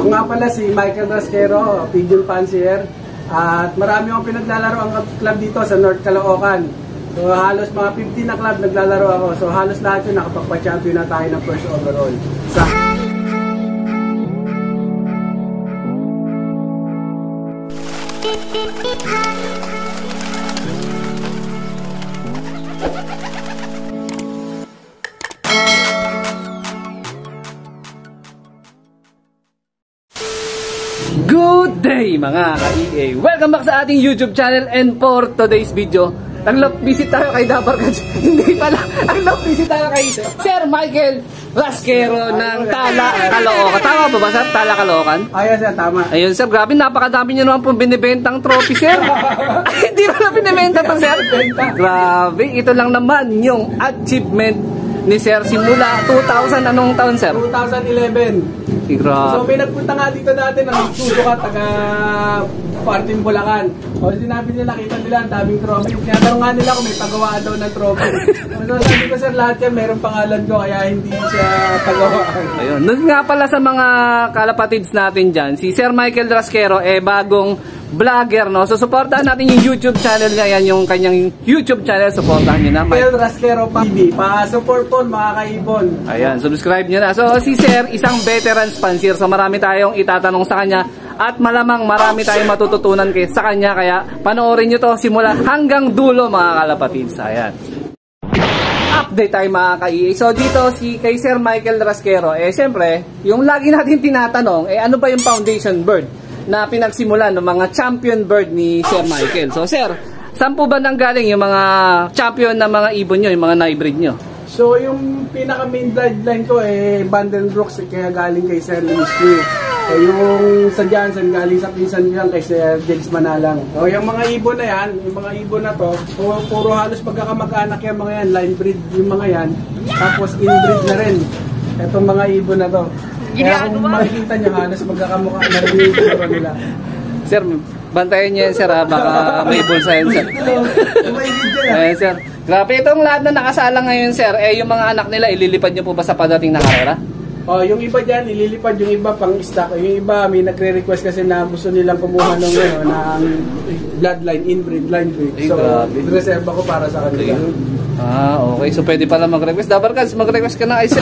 Ako nga pala si Michael Rasquero, Pigeon Fancier. At marami akong pinaglalaro ang club dito sa North Caloocan. So halos mga 15 na club naglalaro ako. So halos lahat yun nakapagpa-champion na tayo ng first overall. Good day mga ka-EA! Welcome back sa ating YouTube channel, and for today's video, visit tayo kay Dabarkad. Hindi pala, visit tayo kay Sir Michael Rasquero ng Tala, Caloocan. Tama ba ba sir? Tala, Caloocan? Ayun sir, tama. Ayun sir, grabe, napakadami nyo naman pong binibentang trophy sir. Hindi mo na binibenta to sir. Grabe, ito lang naman yung achievement ni sir simula 2000, anong taon sir? 2011. Grabe. So may nagpunta nga dito dati ng susukat taga Parting Bulacan. O sinabi nila, nakita nila ang daming trophy. Tinatanong nga nila kung may pagawaan daw ng trophy. So sabi ko sir, lahat yan mayroong pangalan ko kaya hindi siya pagawaan. Ayun. Nun nga pala sa mga kalapatids natin dyan, si Sir Michael Rasquero bagong vlogger, no? So supportahan natin yung YouTube channel niya, yan yung kanyang YouTube channel, supportahan niyo na. Michael Rasquero TV, pa-support po mga kaibon. Ayan, subscribe niyo na. So si Sir, isang veteran fancier, so marami tayong itatanong sa kanya at malamang marami tayong matututunan sa kanya, kaya panoorin niyo to simula hanggang dulo mga kalapatids. Ayan. Update tayo mga ka-EA. So dito kay Sir Michael Rasquero, siyempre, yung lagi natin tinatanong, ano ba yung foundation bird na pinagsimulan ng mga champion bird ni Sir Michael? So sir, saan po ba nanggaling yung mga champion na mga ibon nyo, yung mga na-breed nyo? So yung pinaka main bloodline ko Banden Brooks, kaya galing kay Sir Luis Q. So yung sa Johnson galing sa pinsan niya kay Sir James Manalang. So yung mga ibon na yan, yung mga ibon na to, puro halos magkakamag-anak yung mga yan, line breed yung mga yan, tapos inbreed na rin itong mga ibon na to. Kaya kung makikita nyo, halos magkakamukha na rin yung ibon nila. Sir, bantayan niyo yan sir, baka may bulsa yan sir. Ayan sir. Grabe, itong lahat na nakasalang ngayon sir, yung mga anak nila, ililipad nyo po ba sa padating na karera? Oh, yung iba dyan, ililipad, yung iba pang stock. Yung iba, may nagre-request kasi na gusto nilang kumuha ng bloodline, inbreed, line breed. So, reserve ako para sa kanila. Okay. So, pwede pala mag-request. Dabarkad, mag-request ka na ay sir.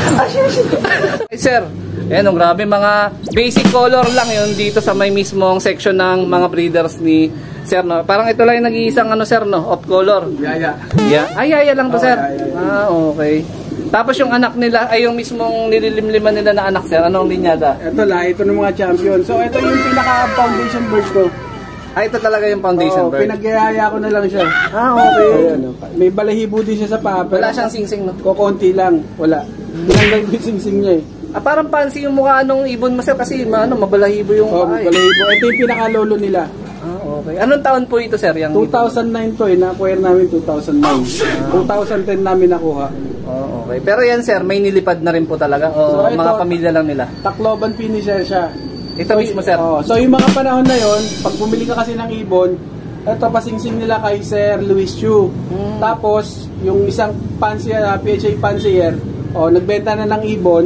Ay sir, grabe, mga basic color lang yun dito sa may mismong section ng mga breeders ni sir, no? Parang ito lang yung nag-iisang sir, no? Off color. Yaya. Yeah. Yaya lang to sir. Yaya. Okay. Tapos yung anak nila, yung mismong nililimliman nila na anak sir, anong linyada? Ito ng mga champion. So ito yung pinaka-foundation bird ko. Ito talaga yung foundation bird? Pinagyayaya ko na lang siya. Okay. Ayan, may balahibo din siya sa paa. Wala siyang singsing, no? Kukunti lang. Wala. Tinanggal ko yung singsing niya Parang fancy yung mukha nung ibon mo sir kasi mabalahibo yung paa. Balahibo. Ito yung pinaka-lolo nila. Okay. Anong taon po ito sir? 2009 to na-acquire namin 2009. 2010 namin nakuha. Okay. Pero yan sir, may nilipad na rin po talaga o so, mga pamilya lang nila? Tacloban finisher siya. Ito mismo sir? So yung mga panahon na yon, pag bumili ka kasi ng ibon, ito pasingsing nila kay Sir Luis Chu. Tapos yung isang fancier, PHA fancier, nagbenta na ng ibon.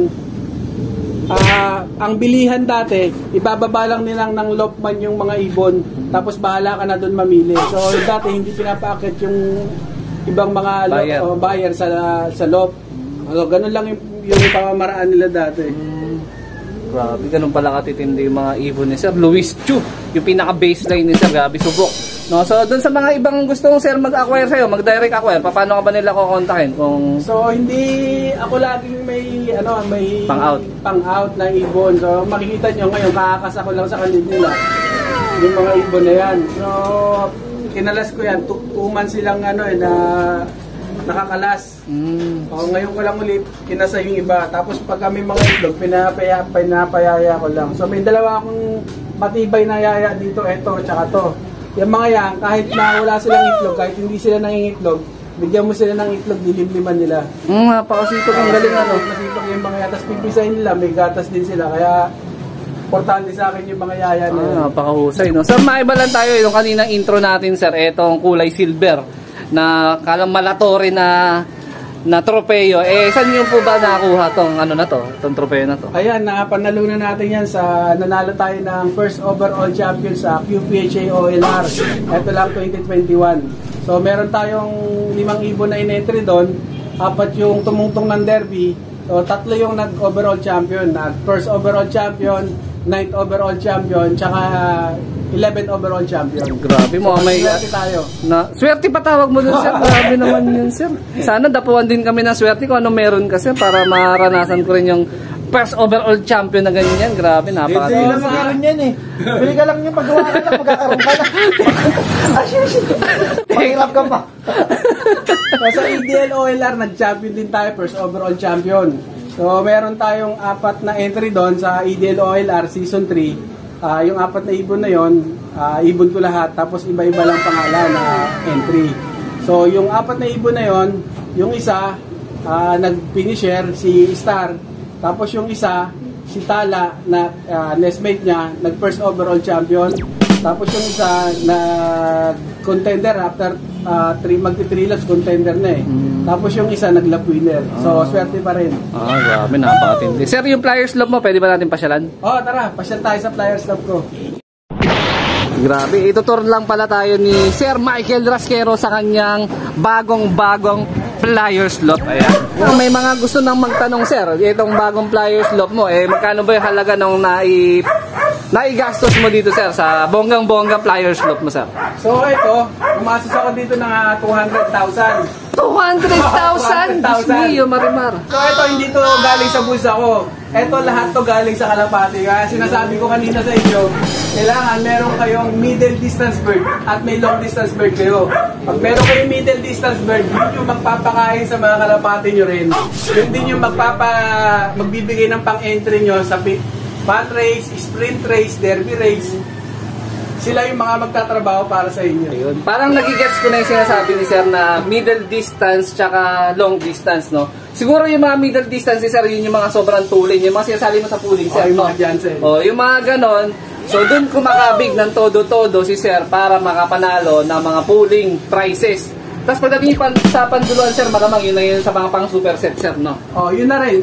Ang bilihan dati, ibababa lang nilang ng lopman yung mga ibon, tapos bahala ka na doon mamili. So dati hindi pinapaakit yung ibang mga buyer sa lop. So ganun lang yung pamamaraan nila dati. Grabe, ganun pala katitindi yung mga ibon ni Sir Luis Chu, yung pinaka-baseline ni Sir. Grabe, subok. No, so doon sa mga ibang gustong sir mag-acquire sa'yo, mag-direct acquire, paano ka ba nila kukontakin? So hindi ako laging may pang-out na ibon. So makikita nyo ngayon, kakakas ako lang sa kanila yung mga ibon na yan. So kinalas ko yan, 2 months silang na nakakalas. Ngayon ko lang ulit kinasa yung iba. Tapos pag kami mga itlog, pinapayaya ko lang. So may dalawa akong matibay na yaya dito, ito tsaka to. Yung mga yan, kahit na wala silang itlog, kahit hindi sila nangingitlog, bigyan mo sila ng itlog, dilimliman nila. Napakasipag ang galing Masipag yung mga yaya. Tapos pipisahin nila, may gatas din sila. Kaya importante sa akin yung mga yaya na yan. Napakahusay, no? Sir, maiba lang tayo yung kaninang intro natin, sir. Etong kulay silver na kalang malatori na na tropeyo. Eh, saan nyo po ba nakakuha tong ano na to? Tong tropeyo na to? Ayan, napanalunan natin yan sa nanalo tayo ng first overall champion sa QPHA OLR. Ito lang 2021. So meron tayong 5 ibon na in-entry doon, 4 yung tumungtong ng derby. So 3 yung nag-overall champion, first overall champion, 9th overall champion, tsaka 11th overall champion. Grabe mo, So, may swerte tayo. swerte pa tawag mo dun, sir. Grabe naman yun, sir. Sana dapuan din kami ng swerte kung ano meron kasi para maranasan ko rin yung first overall champion na ganyan. Grabe, Hindi napakatawa. na makaroon yan eh. Bili ka lang yung paggawa ka lang, magkakaroon ka na. Mahirap ka pa. So, sa EDL OLR, nag-champion din tayo, first overall champion. So, meron tayong 4 na entry doon sa EDL OLR Season 3. Yung 4 na ibon na yon, ibon ko lahat, tapos iba-iba lang pangalan na entry. So, yung 4 na ibon na yon, yung isa, nag-finisher, si Star. Tapos yung isa, si Tala, na nestmate niya, nag-first overall champion. Tapos yung isa, nag-contender after magti-3 laps, contender na eh. Tapos yung isa, nag-lap winner. So, swerte pa rin. Grabe, napakatindi. Sir, yung Flyers Club mo, pwede ba natin pasyalan? Tara, pasyal tayo sa Flyers Club ko. Grabe, itutur lang pala tayo ni Sir Michael Rasquero sa kanyang bagong Flyers Loop. Ayan. Kung may mga gusto nang magtanong, sir, itong bagong Flyers Loop mo, magkano ba yung halaga nung naigastos mo dito, sir, sa bonggang-bonggang Flyers Loop mo, sir? So, ito, umasos ako dito ng 200,000. 200,000! Bismiyo, Marimar. So ito, hindi to galing sa bulsa ko. Ito lahat to galing sa kalapati. Kaya sinasabi ko kanina sa inyo, kailangan meron kayong middle distance bird at may long distance bird kayo. Pag meron kayong middle distance bird, yun yung magpapakain sa mga kalapati nyo rin. Yun din yung magbibigay ng pang-entry nyo sa fun race, sprint race, derby race. Sila yung mga magtatrabaho para sa inyo. Ayun. Parang nagigets ko na yung sinasabi ni sir na middle distance tsaka long distance, no? Siguro yung mga middle distance ni sir, yun yung mga sobrang tulin. Yung mga sinasali mo sa pooling, sir. Yung mga Jansen. Yung mga ganon. So, dun kumakabig ng todo-todo si sir para makapanalo ng mga pooling prices. Tapos pagdating sa panduluan, sir, malamang yun na yun sa mga pang superset, sir, no? Yun na rin.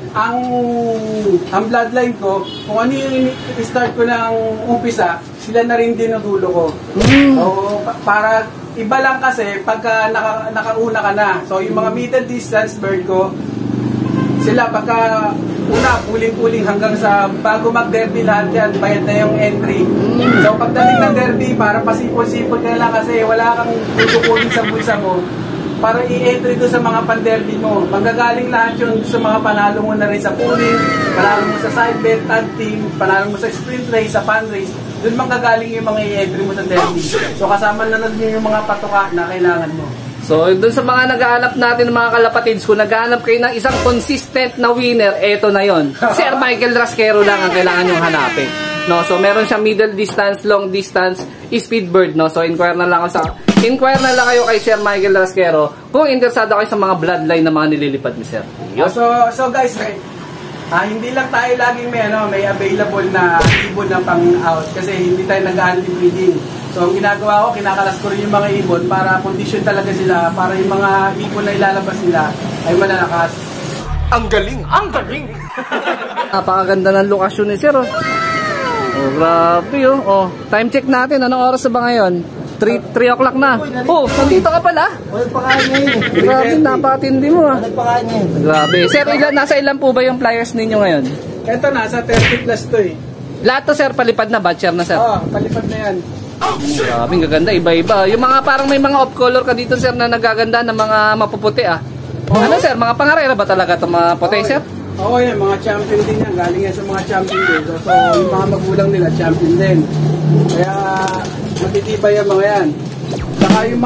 Ang bloodline ko, kung ano yung start ko ng umpisa, sila na rin din ang dulo ko. So, para iba lang kasi pagka nakauna ka na. So, yung mga middle distance bird ko, sila pagka una, puling-puling hanggang sa bago mag-derby lahat yan, bayad na yung entry. So, pagdating ng derby, para pasipol-sipol ka lang kasi wala kang tutukunin sa bulsa mo para i-entry doon sa mga pan-derby mo. Manggagaling lahat yun sa mga panalo mo na rin sa pooling, panalo mo sa side bet, tag team, panalo mo sa sprint race, sa fan race. Doon manggagaling yung mga i-entry mo sa derby. So, kasama na nun yung mga patuka na kailangan mo. So, dun sa mga naghahanap natin ng mga kalapatids, kung naghahanap kayo ng isang consistent na winner, eto na yon. Sir Michael Rasquero lang ang kailangan yung hanapin. No, so meron siyang middle distance, long distance, speed bird, no. So inquire na lang kayo kay Sir Michael Rasquero kung interesado kayo sa mga bloodline na mga nililipad ni Sir. So guys, hindi lang tayo laging may available na ibon na pang-out kasi hindi tayo nag-anti-breeding. So, ang ginagawa ko, kinakalas ko rin yung mga ibon para condition talaga sila, para yung mga ibon na ilalabas nila ay malalakas. Ang galing! Ang galing! Napakaganda ng lokasyon ni Sir, oh. Grabe, oh. Time check natin. Anong oras na ba ngayon? 3 o'clock na. Nandito ka pala. Walang pakain ngayon eh. Grabe, napakatindi mo, ah. Walang pakain ngayon. Grabe. Sir, nasa ilan po ba yung flyers ninyo ngayon? Ito, nasa 30 plus to eh. Lahat to, sir, palipad na, batcher na, sir. Palipad na yan. Grabe, gaganda, iba-iba. Yung mga parang may mga off-color ka dito, sir, na nagaganda ng mga mapuputi, ah. Ano, sir, mga pangarera ba talaga itong mga puti, sir? Oo, yan, mga champion din yan. Galing yan sa mga champion din. So, yung mga magulang nila, champion din. Kaya, matitibay yung mga yan. Saka yung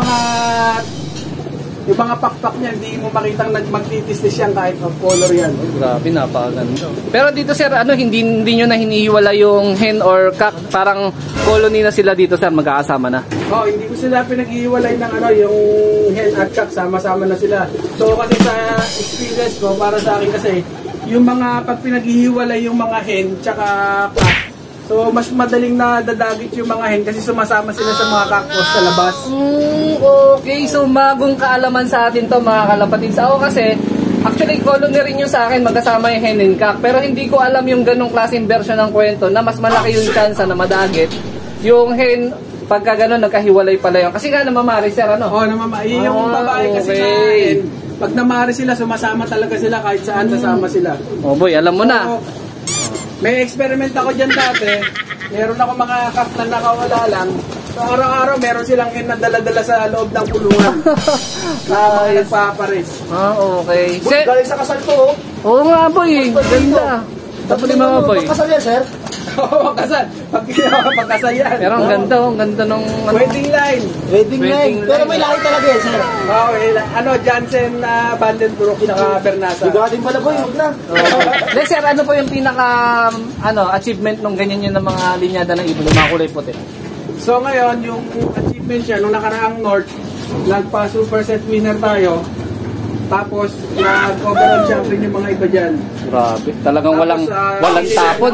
mga pakpak niya, hindi mo makitang magtitis-tis yan kahit off-color yan. Grabe, napakaganda. Pero dito, sir, hindi nyo na hinihiwala yung hen or cock? Parang colony na sila dito, sir, magkakasama na? Hindi ko sila pinag-iwalay ng yung hen at cock, sama-sama na sila. So, kasi sa experience ko, para sa akin kasi, yung mga pag pinag-ihiwalay yung mga hen tsaka cock, so mas madaling na dadagit yung mga hen kasi sumasama sila sa mga kakos sa labas. Okay, so magong kaalaman sa atin to, mga kalapatids. Ako kasi Actually, colony rin yung sa akin, magkasama yung hen and cock. Pero hindi ko alam yung ganong klaseng version ng kwento na mas malaki yung chance na madagit. Yung hen, pagka gano'n, nagkahiwalay pala yun. Kasi nga namamari, sir, ano? Oo, namamari. Yung babae kasi nga, pag namari sila, sumasama talaga sila kahit saan sasama sila. Oh boy, alam mo na. May experiment ako dyan dati. Meron ako mga cock na nakawala lang. So araw-araw meron silang hen na dala-dala sa loob ng kulungan. Na mga nagpapares. Ah, okay. Galing sa kasal ko. Oo nga boy, ganda. Tapos ni mga boy. Kasal yan, sir? Oo, kasal. Pagkasal yan. Pero ang ganda nung... Wedding line. Wedding line. Pero may lahi talaga yan, sir. Oo, ano, Jansen, Vandenbroek, saka Bernasa. Bigating pala po, huwag na. Let's sir, ano po yung pinaka achievement nung ganyan yun ng mga linyada ng ibon, mga kulay puti? So ngayon, yung achievement siya, nung nakaraang North, nagpa-super set winner tayo. Tapos, nag-overall champion yung mga iba dyan. Grabe, talagang Tapos, walang tapon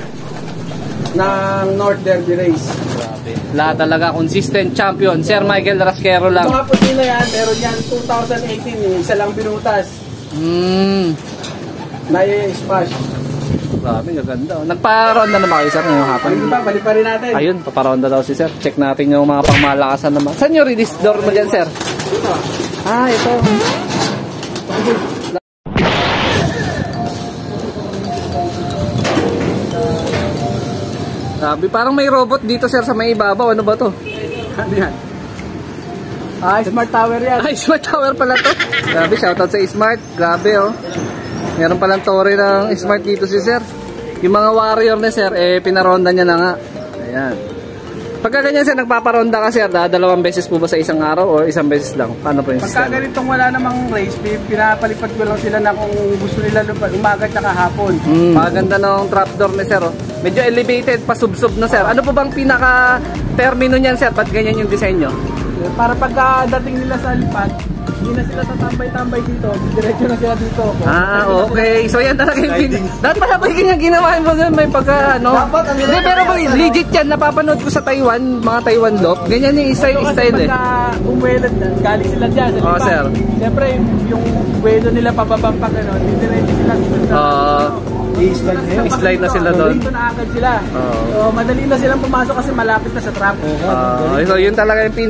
ng North Derby Race. Grabe. Lahat talaga consistent champion. Sir Michael Rasquero lang. Mga puti na yan, meron yan 2018, isa lang binutas. Na-smash. Grabe, gaganda. Nagpa-ronda naman kayo, sir, ngayong hapon. Ayun ba, balik pa rin natin. Ayun, paparonda daw si sir. Check natin yung mga pangmalakasan naman. Saan yung release door mo dyan, sir? Ito. Ah, ito. Grabe, parang may robot dito, sir, sa may ibabaw. Ano ba to? Ano yan? Smart Tower yan. Ay, Smart Tower pala to. Grabe, shoutout sa Smart. Grabe, oh. Meron palang tore ng Smart dito si sir. Yung mga warrior na sir, pinaronda niya na nga. Ayan. Pagka ganyan sir, nagpaparonda ka sir, dalawang beses po ba sa isang araw o isang beses lang? Paano po yung sistema? Pagka ganitong wala namang race, pinapalipat ko lang sila na kung gusto nila umagat na kahapon. Maganda ng trapdoor ni sir, oh. Medyo elevated, pasubsob na sir. Ano po bang pinaka termino niyan sir? Ba't ganyan yung disenyo? Para pagka dating nila sa lipat, hindi na sila tatambay-tambay dito, diretso na sila dito. Ah, okay. So yan talaga yung dapat pala ba yung ginawa mo doon? May pagka, ano? Dapat, hindi, pero legit yan. Napapanood ko sa Taiwan, mga Taiwan lock. Ganyan yung style eh. Pagka umuwelad na, galing sila dyan sa lipat. Oh, sir. Siyempre, yung buwelo nila pababang pag ano, diretso sila dito sa slide na sila doon. Dito na agad sila. So, madali na silang pumasok kasi malapit na sa trap. So yun talaga yung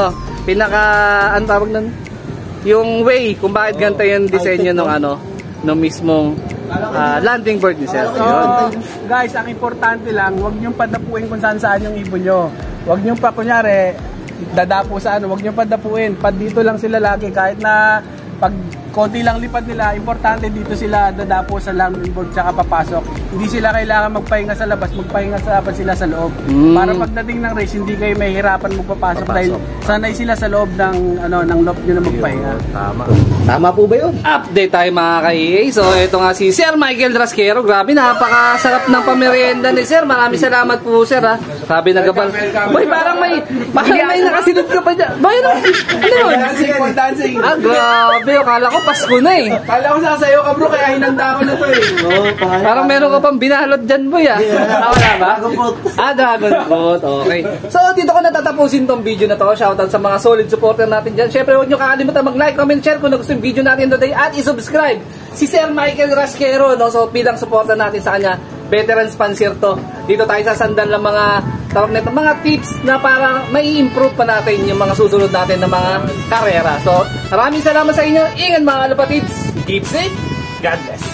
ang tawag nun? Yung way kung bakit ganito yung disenyo ng mismong landing board ni sir. Guys, ang importante lang, huwag niyong padapuin kung saan yung ibon nyo. Huwag niyong pa, kunyari, dadapo sa huwag niyong padapuin. Dito lang sila lagi, kahit na pag konti lang lipad nila, importante dito sila dadapo sa landing board tsaka papasok. Hindi sila kailangan magpahinga sa labas, magpahinga sa dapat sila sa loob. Para pagdating ng race, hindi kayo mahihirapan magpapasok dahil sanay sila sa loob ng loop nyo na magpahinga. Tama po ba yun? Update tayo mga ka-EA. So ito nga si Sir Michael Rasquero. Grabe, napakasarap ng pamerienda ni Sir. Maraming salamat po Sir ha. Sabi nagabal. Boy, parang may nakasilid ka pa dyan. Boy, ano yun? Dancing. Ah, grabe. Akala ko Pasko na eh. Kala ko sasayo ka bro, kaya hinanda ko na to eh. Parang meron ka pang binalot dyan boy ah. Wala ba? Dragon fruit. Dragon fruit. Okay. So dito ko natatapusin tong video na to. Shoutout sa mga solid supporter natin dyan. Syempre huwag nyo kakalimutan mag-like, comment, share kung nagustuhan yung video natin today at i-subscribe si Sir Michael Rasquero. No? So bilang supporter natin sa kanya, veteran sponsor to. Dito tayo sasandan lang mga tips na para mai-improve pa natin yung mga susunod natin na mga karera. So maraming salamat sa inyo. Ingat mga kalapatids. Keep safe. God bless.